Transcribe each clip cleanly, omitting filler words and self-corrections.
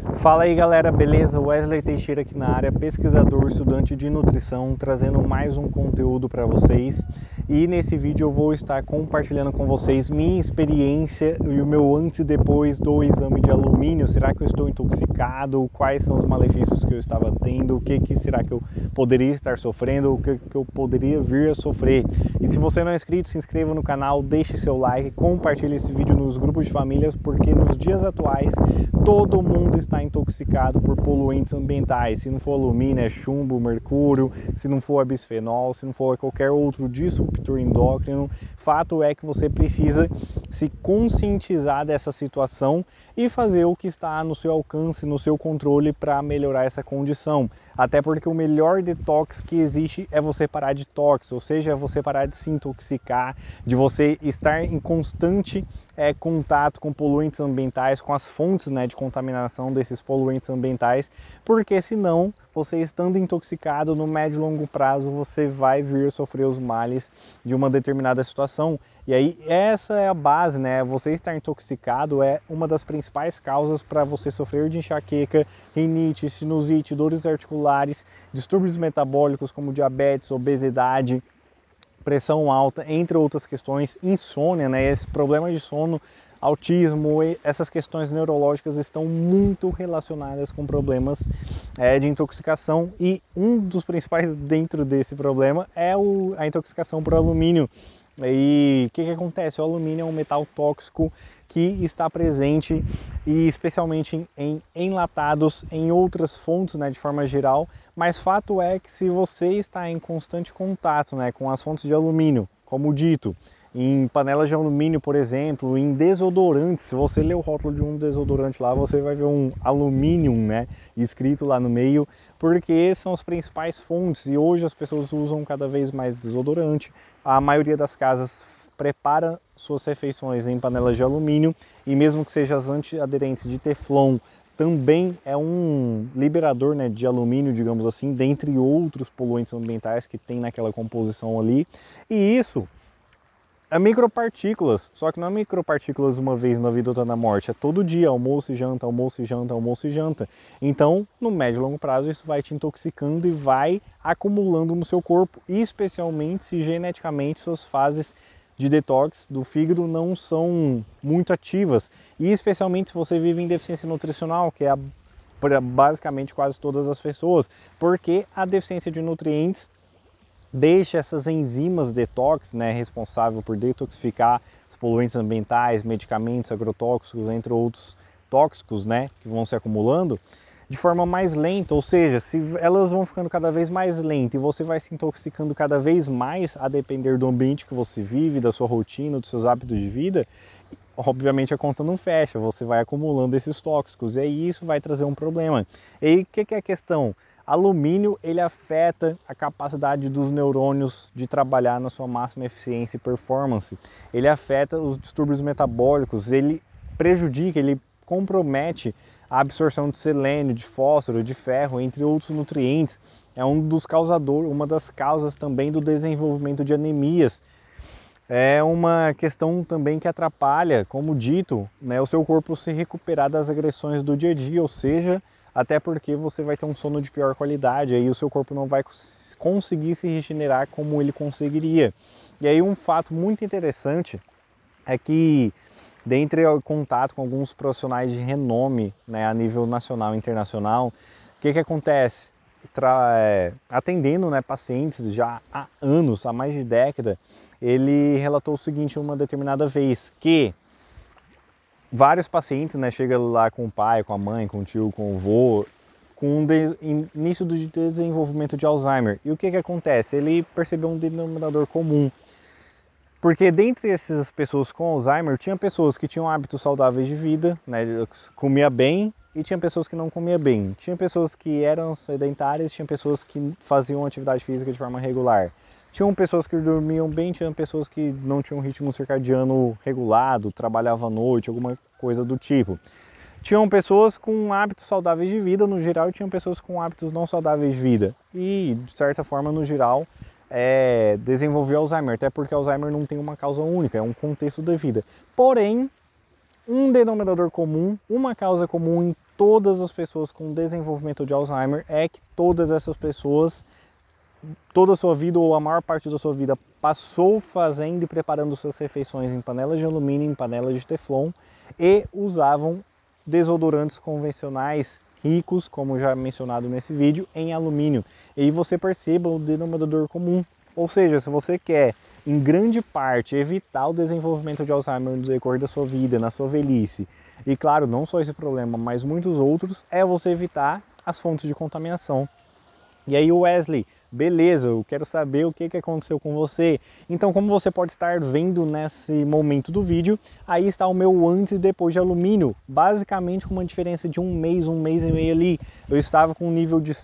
Fala aí galera, beleza? Wesley Teixeira aqui na área, pesquisador, estudante de nutrição, trazendo mais um conteúdo para vocês. E nesse vídeo eu vou estar compartilhando com vocês minha experiência e o meu antes e depois do exame de alumínio. Será que eu estou intoxicado? Quais são os malefícios que eu estava tendo? O que será que eu poderia estar sofrendo? O que eu poderia vir a sofrer? E se você não é inscrito, se inscreva no canal, deixe seu like, compartilhe esse vídeo nos grupos de famílias, porque nos dias atuais todo mundo está intoxicado por poluentes ambientais. Se não for alumínio, é chumbo, mercúrio, se não for bisfenol, se não for qualquer outro disruptor endócrino. Fato é que você precisa se conscientizar dessa situação e fazer o que está no seu alcance, no seu controle para melhorar essa condição. Até porque o melhor detox que existe é você parar de tox, ou seja, é você parar de se intoxicar, de você estar em constante contato com poluentes ambientais, com as fontes de contaminação desses poluentes ambientais, porque senão, você estando intoxicado no médio e longo prazo, você vai vir a sofrer os males de uma determinada situação. E aí essa é a base, Você estar intoxicado é uma das principais causas para você sofrer de enxaqueca, rinite, sinusite, dores articulares, distúrbios metabólicos como diabetes, obesidade, pressão alta, entre outras questões, insônia, Esse problema de sono, autismo, essas questões neurológicas estão muito relacionadas com problemas de intoxicação, e um dos principais dentro desse problema é a intoxicação por alumínio. E o que acontece? O alumínio é um metal tóxico que está presente e especialmente em enlatados, em outras fontes, de forma geral, mas fato é que se você está em constante contato, com as fontes de alumínio, como dito, em panelas de alumínio, por exemplo, em desodorantes, se você ler o rótulo de um desodorante lá, você vai ver um alumínio, escrito lá no meio, porque são as principais fontes e hoje as pessoas usam cada vez mais desodorante. A maioria das casas prepara suas refeições em panelas de alumínio e mesmo que sejam as antiaderentes de Teflon, também é um liberador de alumínio, digamos assim, dentre outros poluentes ambientais que tem naquela composição ali. E isso é micropartículas, só que não é micropartículas uma vez na vida, outra na morte, é todo dia, almoço e janta, almoço e janta, almoço e janta. Então, no médio e longo prazo, isso vai te intoxicando e vai acumulando no seu corpo, e especialmente se geneticamente suas fases de detox do fígado não são muito ativas, e especialmente se você vive em deficiência nutricional, que é basicamente quase todas as pessoas, porque a deficiência de nutrientes deixa essas enzimas detox, responsável por detoxificar os poluentes ambientais, medicamentos, agrotóxicos, entre outros tóxicos, que vão se acumulando de forma mais lenta, ou seja, se elas vão ficando cada vez mais lentas e você vai se intoxicando cada vez mais a depender do ambiente que você vive, da sua rotina, dos seus hábitos de vida, obviamente a conta não fecha, você vai acumulando esses tóxicos e aí isso vai trazer um problema. E aí o que é a questão? Alumínio, ele afeta a capacidade dos neurônios de trabalhar na sua máxima eficiência e performance. Ele afeta os distúrbios metabólicos, ele prejudica, ele compromete a absorção de selênio, de fósforo, de ferro, entre outros nutrientes. É uma das causas também do desenvolvimento de anemias. É uma questão também que atrapalha, como dito, o seu corpo se recuperar das agressões do dia a dia, ou seja, até porque você vai ter um sono de pior qualidade, aí o seu corpo não vai conseguir se regenerar como ele conseguiria. E aí um fato muito interessante é que, dentre o contato com alguns profissionais de renome, a nível nacional e internacional, o que acontece? Atendendo pacientes já há anos, há mais de década, ele relatou o seguinte uma determinada vez, que vários pacientes, chegam lá com o pai, com a mãe, com o tio, com o vô, com início do desenvolvimento de Alzheimer. E o que acontece? Ele percebeu um denominador comum. Porque dentre essas pessoas com Alzheimer, tinha pessoas que tinham hábitos saudáveis de vida, comia bem, e tinha pessoas que não comiam bem. Tinha pessoas que eram sedentárias, tinha pessoas que faziam atividade física de forma regular. Tinham pessoas que dormiam bem, tinham pessoas que não tinham um ritmo circadiano regulado, trabalhavam à noite, alguma coisa do tipo. Tinham pessoas com hábitos saudáveis de vida no geral e tinham pessoas com hábitos não saudáveis de vida. E, de certa forma, no geral, desenvolveu Alzheimer, até porque Alzheimer não tem uma causa única, é um contexto da vida. Porém, um denominador comum, uma causa comum em todas as pessoas com desenvolvimento de Alzheimer é que todas essas pessoas, toda a sua vida ou a maior parte da sua vida passou fazendo e preparando suas refeições em panelas de alumínio, em panelas de teflon e usavam desodorantes convencionais ricos, como já mencionado nesse vídeo, em alumínio. E aí você perceba o denominador comum. Ou seja, se você quer, em grande parte, evitar o desenvolvimento de Alzheimer no decorrer da sua vida, na sua velhice, e claro, não só esse problema, mas muitos outros, é você evitar as fontes de contaminação. E aí, Wesley, beleza, eu quero saber o que aconteceu com você. Então, como você pode estar vendo nesse momento do vídeo, aí está o meu antes e depois de alumínio, basicamente com uma diferença de um mês e meio ali. Eu estava com um nível de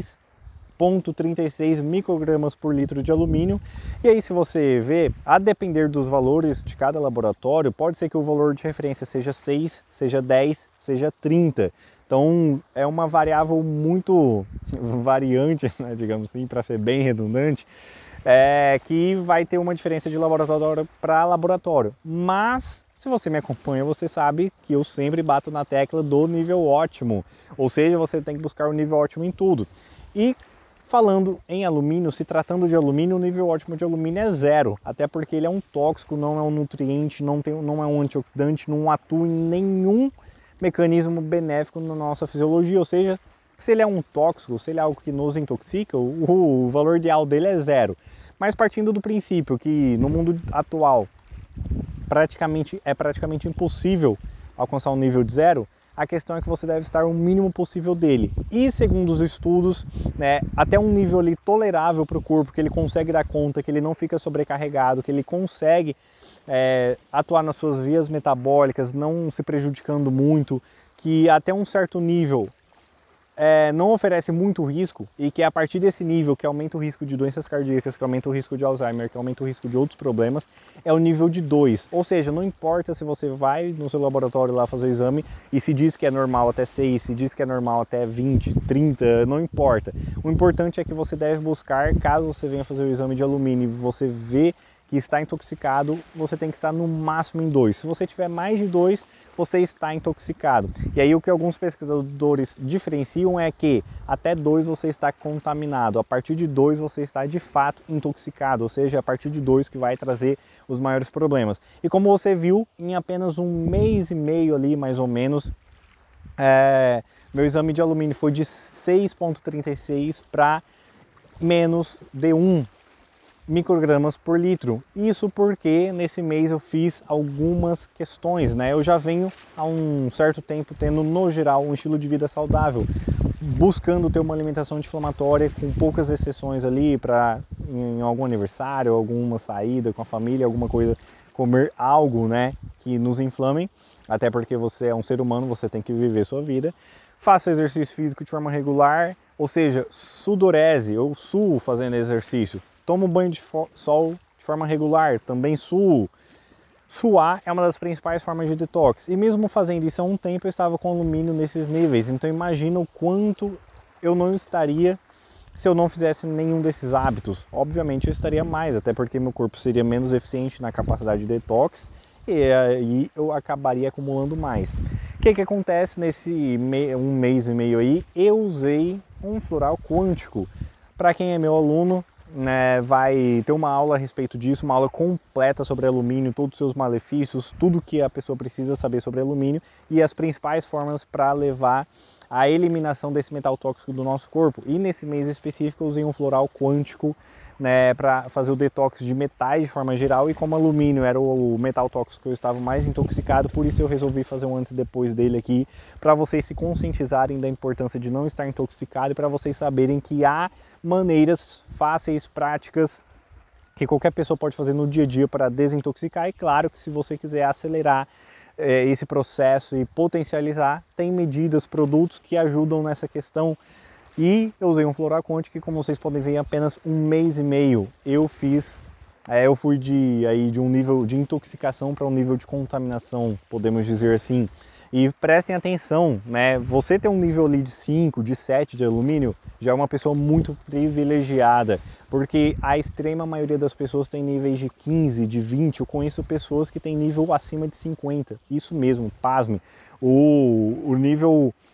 6,36 microgramas por litro de alumínio. E aí, se você vê, a depender dos valores de cada laboratório, pode ser que o valor de referência seja 6, seja 10, seja 30. Então é uma variável muito variante, né, digamos assim, para ser bem redundante, que vai ter uma diferença de laboratório para laboratório. Mas se você me acompanha, você sabe que eu sempre bato na tecla do nível ótimo, ou seja, você tem que buscar o nível ótimo em tudo. E falando em alumínio, se tratando de alumínio, o nível ótimo de alumínio é 0, até porque ele é um tóxico, não é um nutriente, não é um antioxidante, não atua em nenhum mecanismo benéfico na nossa fisiologia, ou seja, se ele é um tóxico, se ele é algo que nos intoxica, o valor ideal dele é 0. Mas partindo do princípio que no mundo atual é praticamente impossível alcançar um nível de 0, a questão é que você deve estar o mínimo possível dele. E segundo os estudos, né, até um nível ali tolerável para o corpo, que ele consegue dar conta, que ele não fica sobrecarregado, que ele consegue atuar nas suas vias metabólicas, não se prejudicando muito, que até um certo nível não oferece muito risco e que a partir desse nível que aumenta o risco de doenças cardíacas, que aumenta o risco de Alzheimer, que aumenta o risco de outros problemas, é o nível de 2. Ou seja, não importa se você vai no seu laboratório lá fazer o exame e se diz que é normal até 6, se diz que é normal até 20, 30, não importa. O importante é que você deve buscar, caso você venha fazer o exame de alumínio e você vê que está intoxicado, você tem que estar no máximo em 2. Se você tiver mais de 2, você está intoxicado. E aí o que alguns pesquisadores diferenciam é que até 2 você está contaminado, a partir de 2 você está de fato intoxicado, ou seja, a partir de 2 que vai trazer os maiores problemas. E como você viu, em apenas um mês e meio ali, mais ou menos, meu exame de alumínio foi de 6,36 para menos de 1 microgramas por litro. Isso porque nesse mês eu fiz algumas questões, né? Eu já venho há um certo tempo tendo, no geral, um estilo de vida saudável, buscando ter uma alimentação anti-inflamatória, com poucas exceções ali para em algum aniversário, alguma saída com a família, alguma coisa, comer algo, né, que nos inflame, até porque você é um ser humano, você tem que viver sua vida. Faça exercício físico de forma regular, ou seja, sudorese, eu suo fazendo exercício. Tomo banho de sol de forma regular, também suo. Suar é uma das principais formas de detox. E mesmo fazendo isso há um tempo, eu estava com alumínio nesses níveis. Então imagina o quanto eu não estaria se eu não fizesse nenhum desses hábitos. Obviamente eu estaria mais, até porque meu corpo seria menos eficiente na capacidade de detox e aí eu acabaria acumulando mais. O que acontece nesse um mês e meio aí? Eu usei um floral quântico. Para quem é meu aluno, né, vai ter uma aula a respeito disso, uma aula completa sobre alumínio, todos os seus malefícios, tudo que a pessoa precisa saber sobre alumínio e as principais formas para levar à eliminação desse metal tóxico do nosso corpo. E nesse mês específico eu usei um floral quântico, né, para fazer o detox de metais de forma geral, e como alumínio era o metal tóxico que eu estava mais intoxicado, por isso eu resolvi fazer um antes e depois dele aqui, para vocês se conscientizarem da importância de não estar intoxicado e para vocês saberem que há maneiras fáceis, práticas, que qualquer pessoa pode fazer no dia a dia para desintoxicar. E claro que se você quiser acelerar esse processo e potencializar, tem medidas, produtos que ajudam nessa questão. E eu usei um floral quântico que, como vocês podem ver, em apenas um mês e meio eu fui de um nível de intoxicação para um nível de contaminação, podemos dizer assim. E prestem atenção, né? Você ter um nível ali de 5, de 7 de alumínio já é uma pessoa muito privilegiada, porque a extrema maioria das pessoas tem níveis de 15, de 20. Eu conheço pessoas que têm nível acima de 50. Isso mesmo, pasme. O nível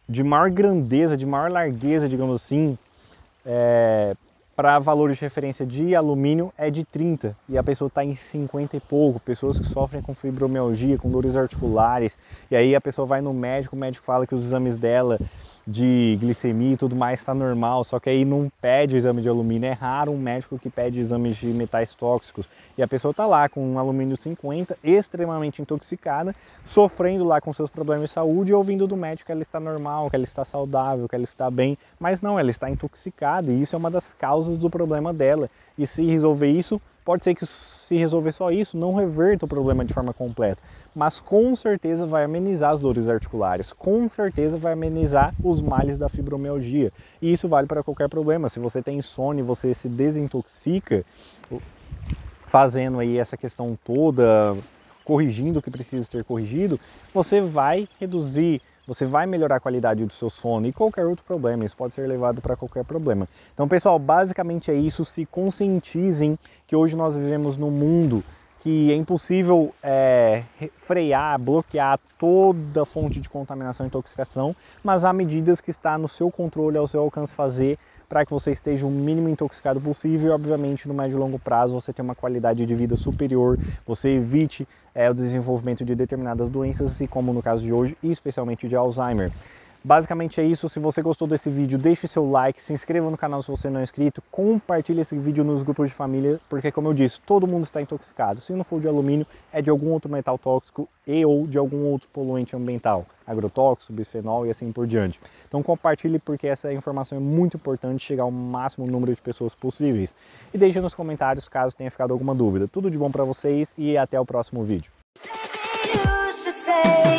de maior grandeza, de maior largueza, digamos assim, para valores de referência de alumínio é de 30 e a pessoa está em 50 e pouco, pessoas que sofrem com fibromialgia, com dores articulares, e aí a pessoa vai no médico, o médico fala que os exames dela de glicemia e tudo mais está normal, só que aí não pede o exame de alumínio, é raro um médico que pede exames de metais tóxicos, e a pessoa está lá com um alumínio 50, extremamente intoxicada, sofrendo lá com seus problemas de saúde e ouvindo do médico que ela está normal, que ela está saudável, que ela está bem, mas não, ela está intoxicada e isso é uma das causas do problema dela. E se resolver isso, pode ser que se resolver só isso, não reverta o problema de forma completa, mas com certeza vai amenizar as dores articulares, com certeza vai amenizar os males da fibromialgia. E isso vale para qualquer problema. Se você tem insônia e você se desintoxica, fazendo aí essa questão toda, corrigindo o que precisa ser corrigido, você vai reduzir, você vai melhorar a qualidade do seu sono e qualquer outro problema, isso pode ser levado para qualquer problema. Então, pessoal, basicamente é isso, se conscientizem que hoje nós vivemos num mundo que é impossível frear, bloquear toda fonte de contaminação e intoxicação, mas há medidas que está no seu controle, ao seu alcance fazer, para que você esteja o mínimo intoxicado possível e, obviamente, no médio e longo prazo você tenha uma qualidade de vida superior, você evite o desenvolvimento de determinadas doenças, assim como no caso de hoje, e especialmente de Alzheimer. Basicamente é isso. Se você gostou desse vídeo, deixe seu like, se inscreva no canal se você não é inscrito, compartilhe esse vídeo nos grupos de família, porque como eu disse, todo mundo está intoxicado. Se não for de alumínio, é de algum outro metal tóxico e ou de algum outro poluente ambiental, agrotóxico, bisfenol e assim por diante. Então compartilhe porque essa informação é muito importante, chegar ao máximo número de pessoas possíveis. E deixe nos comentários caso tenha ficado alguma dúvida. Tudo de bom para vocês e até o próximo vídeo.